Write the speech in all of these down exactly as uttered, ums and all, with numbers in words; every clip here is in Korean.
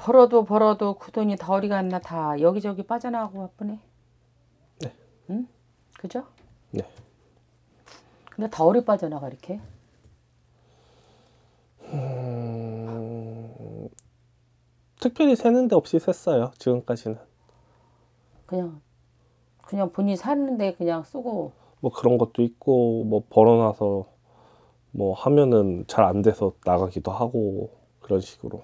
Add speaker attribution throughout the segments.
Speaker 1: 벌어도 벌어도 그 돈이 다 어디 갔나 다 여기저기 빠져나가고 바쁘네.
Speaker 2: 네.
Speaker 1: 응? 그죠?
Speaker 2: 네.
Speaker 1: 근데 다 어디 빠져나가 이렇게?
Speaker 2: 음... 특별히 세는 데 없이 셌어요. 지금까지는.
Speaker 1: 그냥 그냥 본인이 사는데 그냥 쓰고.
Speaker 2: 뭐 그런 것도 있고 뭐 벌어놔서 뭐 하면은 잘 안 돼서 나가기도 하고 그런 식으로.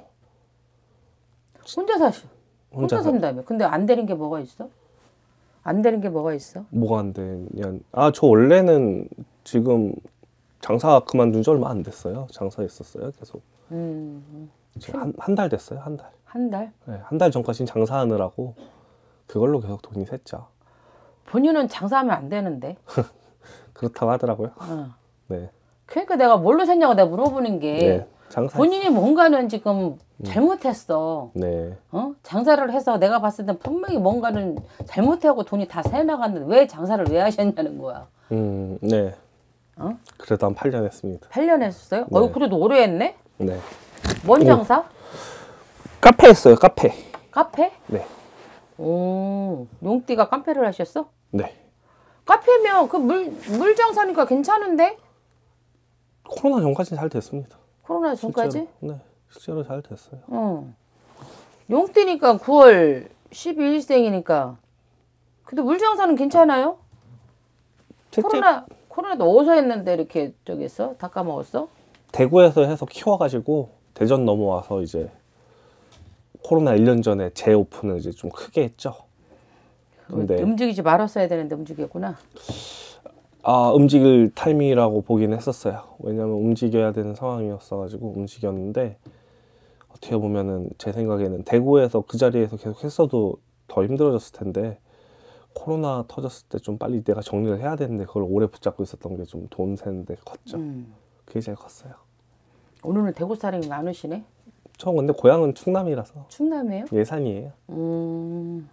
Speaker 1: 혼자 사시. 혼자,
Speaker 2: 혼자
Speaker 1: 산다며. 근데 안 되는 게 뭐가 있어? 안 되는 게 뭐가 있어?
Speaker 2: 뭐가 안 되냐? 아, 저 원래는 지금 장사 그만둔 지 얼마 안 됐어요. 장사했었어요, 계속.
Speaker 1: 음.
Speaker 2: 한 한 달 됐어요, 한 달.
Speaker 1: 한 달?
Speaker 2: 네, 한 달 전까지는 장사하느라고 그걸로 계속 돈이 샜죠.
Speaker 1: 본인은 장사하면 안 되는데.
Speaker 2: 그렇다고 하더라고요.
Speaker 1: 어.
Speaker 2: 네.
Speaker 1: 그러니까 내가 뭘로 샀냐고 내가 물어보는 게
Speaker 2: 네, 장사.
Speaker 1: 본인이 뭔가는 지금 잘못했어.
Speaker 2: 네.
Speaker 1: 어? 장사를 해서 내가 봤을 땐 분명히 뭔가는 잘못하고 돈이 다 새나갔는데 왜 장사를 왜 하셨냐는 거야.
Speaker 2: 음, 네.
Speaker 1: 어?
Speaker 2: 그래도 한 팔 년 했습니다.
Speaker 1: 팔 년 했었어요?
Speaker 2: 네.
Speaker 1: 어, 그래도 오래 했네?
Speaker 2: 네.
Speaker 1: 뭔 장사?
Speaker 2: 카페 했어요, 카페.
Speaker 1: 카페?
Speaker 2: 네.
Speaker 1: 오, 용띠가 카페를 하셨어?
Speaker 2: 네.
Speaker 1: 카페면 그 물, 물 장사니까 괜찮은데?
Speaker 2: 코로나 전까지는 잘 됐습니다.
Speaker 1: 코로나 전까지?
Speaker 2: 실제로, 네. 실제로 잘 됐어요.
Speaker 1: 어. 용띠니까 구월 십이일생이니까. 근데 물 장사는 괜찮아요?
Speaker 2: 실제
Speaker 1: 코로나, 코로나도 어디서 했는데 이렇게 저기 했어? 다 까먹었어?
Speaker 2: 대구에서 해서 키워가지고 대전 넘어와서 이제 코로나 일 년 전에 재오픈을 이제 좀 크게 했죠. 근데
Speaker 1: 움직이지 말았어야 되는데 움직였구나.
Speaker 2: 아, 움직일 타이밍이라고 보긴 했었어요. 왜냐면 움직여야 되는 상황이었어가지고 움직였는데 어떻게 보면은 제 생각에는 대구에서 그 자리에서 계속 했어도 더 힘들어졌을 텐데 코로나 터졌을 때 좀 빨리 내가 정리를 해야 되는데 그걸 오래 붙잡고 있었던 게 좀 돈 새는데 컸죠.
Speaker 1: 음.
Speaker 2: 그게 제일 컸어요.
Speaker 1: 오늘은 대구 사람이 많으시네?
Speaker 2: 저 근데 고향은 충남이라서
Speaker 1: 충남이에요?
Speaker 2: 예산이에요.
Speaker 1: 음.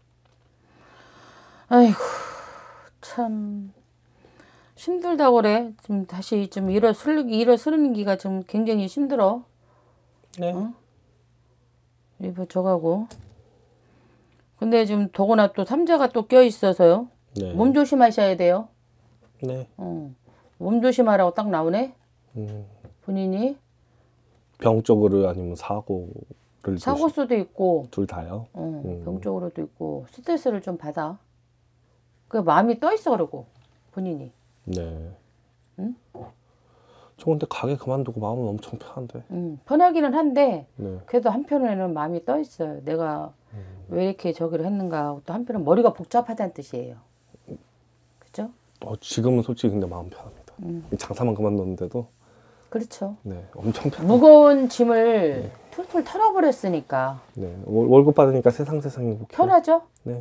Speaker 1: 아이고 참 힘들다고 그래. 좀 다시 좀 일어서기 일어서기가 좀 굉장히 힘들어.
Speaker 2: 네.
Speaker 1: 어? 이거 저가고. 근데 지금 더구나 또 삼자가 또 껴 있어서요.
Speaker 2: 네.
Speaker 1: 몸 조심하셔야 돼요.
Speaker 2: 네.
Speaker 1: 어. 몸 조심하라고 딱 나오네.
Speaker 2: 음.
Speaker 1: 본인이
Speaker 2: 병 쪽으로 아니면 사고를
Speaker 1: 사고 수도 있고,
Speaker 2: 둘 다요.
Speaker 1: 어,
Speaker 2: 음.
Speaker 1: 병적으로도 있고 스트레스를 좀 받아. 그 마음이 떠 있어 그러고 본인이.
Speaker 2: 네.
Speaker 1: 응?
Speaker 2: 저 근데 가게 그만두고 마음은 엄청 편한데.
Speaker 1: 음, 편하기는 한데
Speaker 2: 네.
Speaker 1: 그래도 한편으로는 마음이 떠 있어요. 내가
Speaker 2: 음.
Speaker 1: 왜 이렇게 저기를 했는가 하고 또 한편은 머리가 복잡하다는 뜻이에요. 그죠?
Speaker 2: 어, 지금은 솔직히 근데 마음 편합니다.
Speaker 1: 음.
Speaker 2: 장사만 그만뒀는데도
Speaker 1: 그렇죠.
Speaker 2: 네, 엄청 편.
Speaker 1: 무거운 짐을 툴툴 털어버렸으니까
Speaker 2: 네, 월- 월급 받으니까 세상 세상이 행복해요.
Speaker 1: 편하죠?
Speaker 2: 네.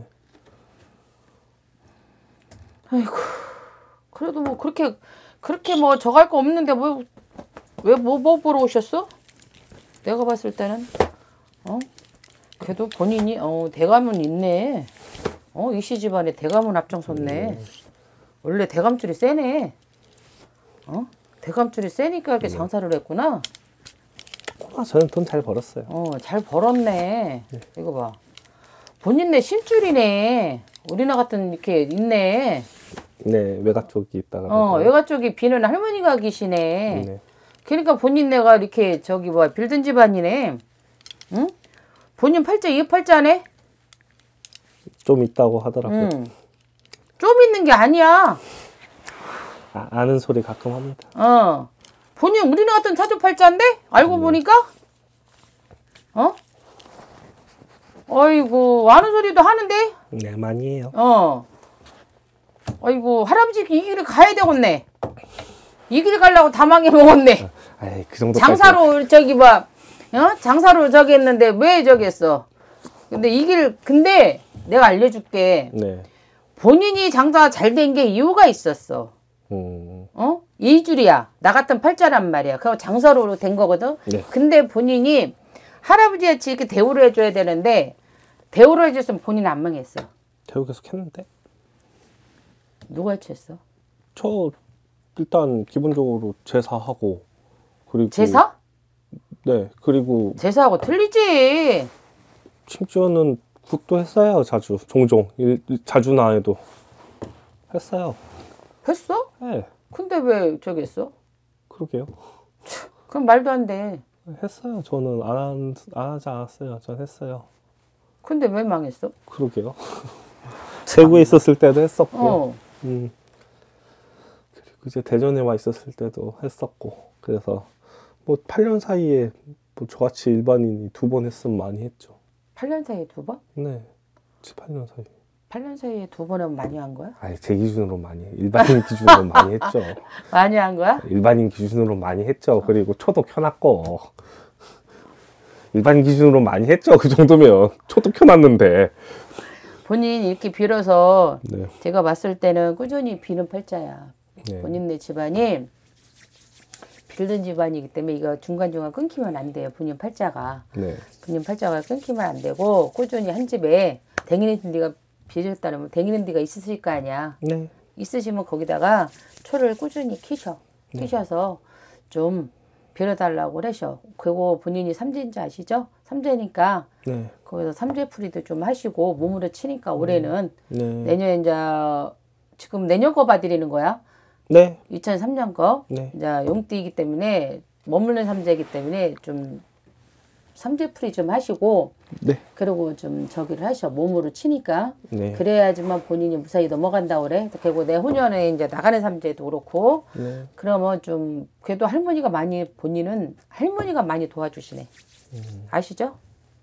Speaker 1: 아이고 그래도 뭐 그렇게 그렇게 뭐 저갈 거 없는데 뭐 왜 뭐 뭐 보러 오셨어? 내가 봤을 때는 어 그래도 본인이 어 대감은 있네. 어 이씨 집안에 대감은 앞장섰네. 원래 대감줄이 세네. 어 대감줄이 세니까 이렇게 장사를 했구나.
Speaker 2: 아, 저는 돈 잘 벌었어요.
Speaker 1: 어 잘 벌었네. 이거 봐. 본인네 심줄이네. 우리나 같은 이렇게 있네.
Speaker 2: 네, 외가 쪽이 있다가.
Speaker 1: 어 외가 쪽이 비는 할머니가 계시네.
Speaker 2: 네.
Speaker 1: 그러니까 본인네가 이렇게 저기 뭐야 빌든 집안이네. 응? 본인 팔자 이 팔자네.
Speaker 2: 좀 있다고 하더라고요.
Speaker 1: 응. 좀 있는 게 아니야.
Speaker 2: 아, 아는 소리 가끔 합니다.
Speaker 1: 어. 본인 우리네 같은 사주 팔자인데 알고 보니까 어? 어이구 아는 소리도 하는데.
Speaker 2: 네, 많이 해요.
Speaker 1: 어. 어이구 할아버지 이 길을 가야 되겠네. 이 길 가려고 다 망해 먹었네.
Speaker 2: 아이, 그 정도.
Speaker 1: 장사로 저기 뭐 어? 장사로 저기 했는데 왜 저기 했어? 근데 이 길 근데 내가 알려줄게.
Speaker 2: 네.
Speaker 1: 본인이 장사가 잘 된 게 이유가 있었어.
Speaker 2: 음.
Speaker 1: 어? 이 줄이야. 나 같은 팔자란 말이야. 그거 장사로 된 거거든.
Speaker 2: 네.
Speaker 1: 근데 본인이 할아버지같이 이렇게 대우를 해줘야 되는데 대우를 해줬으면 본인은 안 망했어.
Speaker 2: 대우 계속 했는데.
Speaker 1: 누가 했어?
Speaker 2: 저 일단 기본적으로 제사하고 그리고
Speaker 1: 제사?
Speaker 2: 네, 그리고
Speaker 1: 제사하고 틀리지.
Speaker 2: 심지어는 국도 했어요. 자주 종종 일, 자주는 안 해도 했어요.
Speaker 1: 했어?
Speaker 2: 네,
Speaker 1: 근데 왜 저기 했어?
Speaker 2: 그러게요.
Speaker 1: 그럼 말도 안 돼.
Speaker 2: 했어요. 저는 안, 한- 안 하지 않았어요. 전 했어요.
Speaker 1: 근데 왜 망했어?
Speaker 2: 그러게요. 세부에 있었을 때도 했었고,
Speaker 1: 어.
Speaker 2: 음. 그리고 이제 대전에 와 있었을 때도 했었고, 그래서 뭐 팔 년 사이에 뭐 저같이 일반인이 두 번 했으면 많이 했죠.
Speaker 1: 팔 년 사이에 두 번?
Speaker 2: 네, 칠, 팔 년 사이.
Speaker 1: 팔 년 사이에 두 번 하면 많이 한 거야?
Speaker 2: 아니, 제 기준으로 많이, 해. 일반인 기준으로 많이 했죠.
Speaker 1: 많이 한 거야?
Speaker 2: 일반인 기준으로 많이 했죠. 그리고 초도 켜놨고. 일반인 기준으로 많이 했죠. 그 정도면. 초도 켜놨는데.
Speaker 1: 본인 이렇게 빌어서
Speaker 2: 네.
Speaker 1: 제가 봤을 때는 꾸준히 비는 팔자야.
Speaker 2: 네.
Speaker 1: 본인네 집안이 빌던 집안이기 때문에 이거 중간중간 끊기면 안 돼요. 본인 팔자가.
Speaker 2: 네.
Speaker 1: 본인 팔자가 끊기면 안 되고 꾸준히 한 집에 댕기는 데가 빌렸다면 댕기는 데가 있으실 거 아니야.
Speaker 2: 네.
Speaker 1: 있으시면 거기다가 초를 꾸준히 키셔. 키셔서 좀 빌어달라고 그러셔. 그리고 본인이 삼재인지 아시죠? 삼재니까
Speaker 2: 네.
Speaker 1: 거기서 삼재풀이도 좀 하시고 몸으로 치니까 올해는
Speaker 2: 네.
Speaker 1: 내년에 이제 지금 내년 거 봐드리는 거야.
Speaker 2: 네.
Speaker 1: 이천삼 년 거.
Speaker 2: 네.
Speaker 1: 이제 용띠이기 때문에 머무는 삼재이기 때문에 좀 삼재풀이 좀 하시고
Speaker 2: 네.
Speaker 1: 그리고 좀 저기를 하셔. 몸으로 치니까.
Speaker 2: 네.
Speaker 1: 그래야지만 본인이 무사히 넘어간다고 그래. 그리고 내후년에 이제 나가는 삼재도 그렇고.
Speaker 2: 네.
Speaker 1: 그러면 좀 그래도 할머니가 많이 본인은 할머니가 많이 도와주시네.
Speaker 2: 음.
Speaker 1: 아시죠?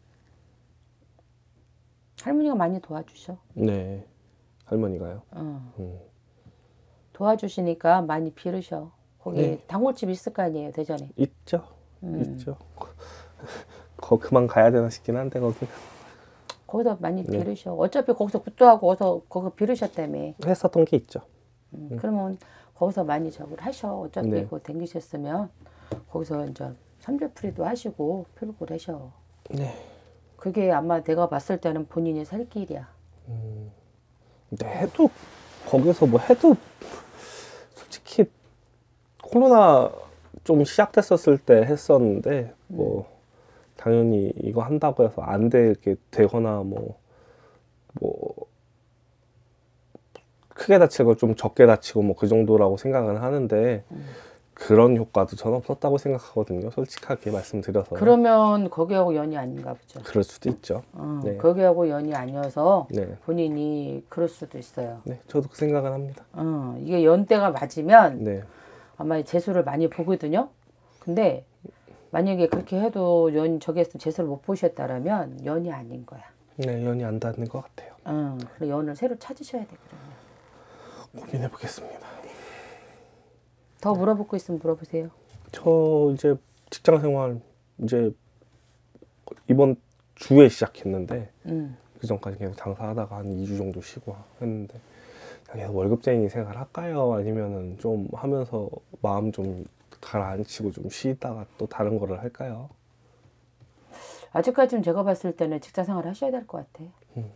Speaker 1: 할머니가 많이 도와주셔.
Speaker 2: 네. 할머니가요.
Speaker 1: 어.
Speaker 2: 음.
Speaker 1: 도와주시니까 많이 빌으셔. 거기
Speaker 2: 네.
Speaker 1: 단골집 있을 거 아니에요, 대전에.
Speaker 2: 있죠.
Speaker 1: 음.
Speaker 2: 있죠. 거 그만 가야 되나 싶긴 한데 거기
Speaker 1: 거기서 많이
Speaker 2: 네.
Speaker 1: 빌으셔. 어차피 거기서 굿도하고 어서 거기 빌으셨다며.
Speaker 2: 했었던 게 있죠.
Speaker 1: 음. 그러면 거기서 많이 저걸 하셔. 어차피
Speaker 2: 네.
Speaker 1: 그거 댕기셨으면 거기서 이제 삼재풀이도 하시고 필고 그러셔.
Speaker 2: 네.
Speaker 1: 그게 아마 내가 봤을 때는 본인이 살 길이야.
Speaker 2: 근데 해도 거기서 뭐 해도 솔직히 코로나 좀 시작됐었을 때 했었는데 뭐 당연히 이거 한다고 해서 안 되게 되거나 뭐 뭐 크게 다치고 좀 적게 다치고 뭐 그 정도라고 생각은 하는데 그런 효과도 전 없었다고 생각하거든요. 솔직하게 말씀드려서.
Speaker 1: 그러면 거기하고 연이 아닌가 보죠.
Speaker 2: 그럴 수도 있죠.
Speaker 1: 어,
Speaker 2: 네.
Speaker 1: 거기하고 연이 아니어서
Speaker 2: 네.
Speaker 1: 본인이 그럴 수도 있어요.
Speaker 2: 네, 저도 그 생각은 합니다.
Speaker 1: 어, 이게 연대가 맞으면
Speaker 2: 네.
Speaker 1: 아마 재수를 많이 보거든요. 근데 만약에 그렇게 해도 연 저기에서 재수를 못 보셨다라면 연이 아닌 거야.
Speaker 2: 네, 연이 안 닿는 것 같아요.
Speaker 1: 어, 그래 연을 새로 찾으셔야 돼 그러면.
Speaker 2: 고민해 보겠습니다.
Speaker 1: 더 물어볼 거 있으면 물어보세요.
Speaker 2: 저 이제 직장 생활 이제 이번 주에 시작했는데
Speaker 1: 음.
Speaker 2: 그 전까지 계속 장사하다가 한 이 주 정도 쉬고 했는데 계속 월급쟁이 생활 할까요? 아니면은 좀 하면서 마음 좀 가라앉히고 좀 쉬다가 또 다른 거를 할까요?
Speaker 1: 아직까지는 제가 봤을 때는 직장 생활 하셔야 될 것 같아.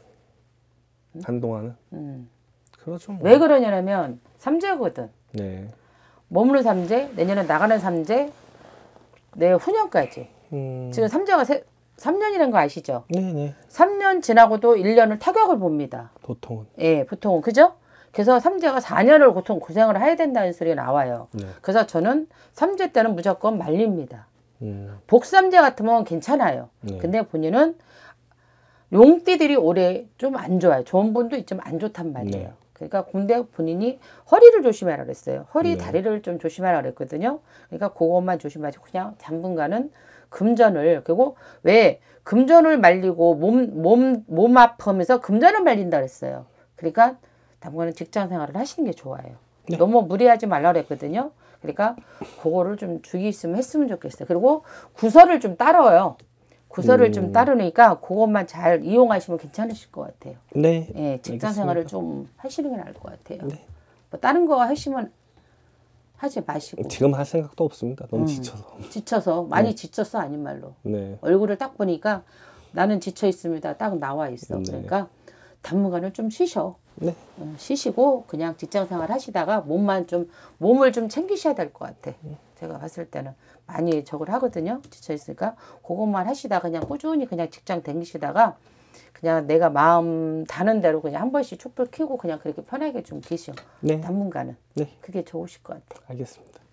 Speaker 2: 한동안은
Speaker 1: 음.
Speaker 2: 그렇죠. 뭐.
Speaker 1: 왜 그러냐면 삼재거든.
Speaker 2: 네.
Speaker 1: 머무는 삼재, 내년에 나가는 삼재, 내후년까지.
Speaker 2: 음.
Speaker 1: 지금 삼재가 세, 삼 년이라는 거 아시죠?
Speaker 2: 네네.
Speaker 1: 삼 년 지나고도 일 년을 타격을 봅니다.
Speaker 2: 보통은.
Speaker 1: 예, 보통은. 그죠? 그래서 삼재가 사 년을 고통, 고생을 해야 된다는 소리가 나와요.
Speaker 2: 네.
Speaker 1: 그래서 저는 삼재 때는 무조건 말립니다.
Speaker 2: 음.
Speaker 1: 복삼재 같으면 괜찮아요.
Speaker 2: 네.
Speaker 1: 근데 본인은 용띠들이 올해 좀 안 좋아요. 좋은 분도 있지만 안 좋단 말이에요.
Speaker 2: 네.
Speaker 1: 그러니까 근데 본인이 허리를 조심하라 그랬어요. 허리,
Speaker 2: 네.
Speaker 1: 다리를 좀 조심하라 그랬거든요. 그러니까 그것만 조심하시고 그냥 당분간은 금전을, 그리고 왜 금전을 말리고 몸, 몸, 몸 아프면서 금전을 말린다 그랬어요. 그러니까 당분간은 직장 생활을 하시는 게 좋아요.
Speaker 2: 네.
Speaker 1: 너무 무리하지 말라 그랬거든요. 그러니까 그거를 좀 주의 있으면 했으면 좋겠어요. 그리고 구설을 좀 따라요. 구설을
Speaker 2: 음.
Speaker 1: 좀 따르니까 그것만 잘 이용하시면 괜찮으실 것 같아요.
Speaker 2: 네.
Speaker 1: 예, 직장
Speaker 2: 알겠습니다.
Speaker 1: 생활을 좀 하시는 게 나을 것 같아요.
Speaker 2: 네.
Speaker 1: 뭐 다른 거 하시면 하지 마시고.
Speaker 2: 지금 할 생각도 없습니다. 너무
Speaker 1: 음.
Speaker 2: 지쳐서.
Speaker 1: 지쳐서 많이 지쳤어 아닌 말로.
Speaker 2: 네.
Speaker 1: 얼굴을 딱 보니까 나는 지쳐 있습니다. 딱 나와 있어.
Speaker 2: 네.
Speaker 1: 그러니까 당분간은 좀 쉬셔.
Speaker 2: 네.
Speaker 1: 어, 쉬시고 그냥 직장 생활 하시다가 몸만 좀 몸을 좀 챙기셔야 될 것 같아. 제가 봤을 때는 많이 저걸 하거든요. 지쳐 있으니까 그것만 하시다 그냥 꾸준히 그냥 직장 다니시다가 그냥 내가 마음 다는 대로 그냥 한 번씩 촛불 켜고 그냥 그렇게 편하게 좀 계셔.
Speaker 2: 네.
Speaker 1: 당분간은
Speaker 2: 네.
Speaker 1: 그게 좋으실 것 같아.
Speaker 2: 알겠습니다.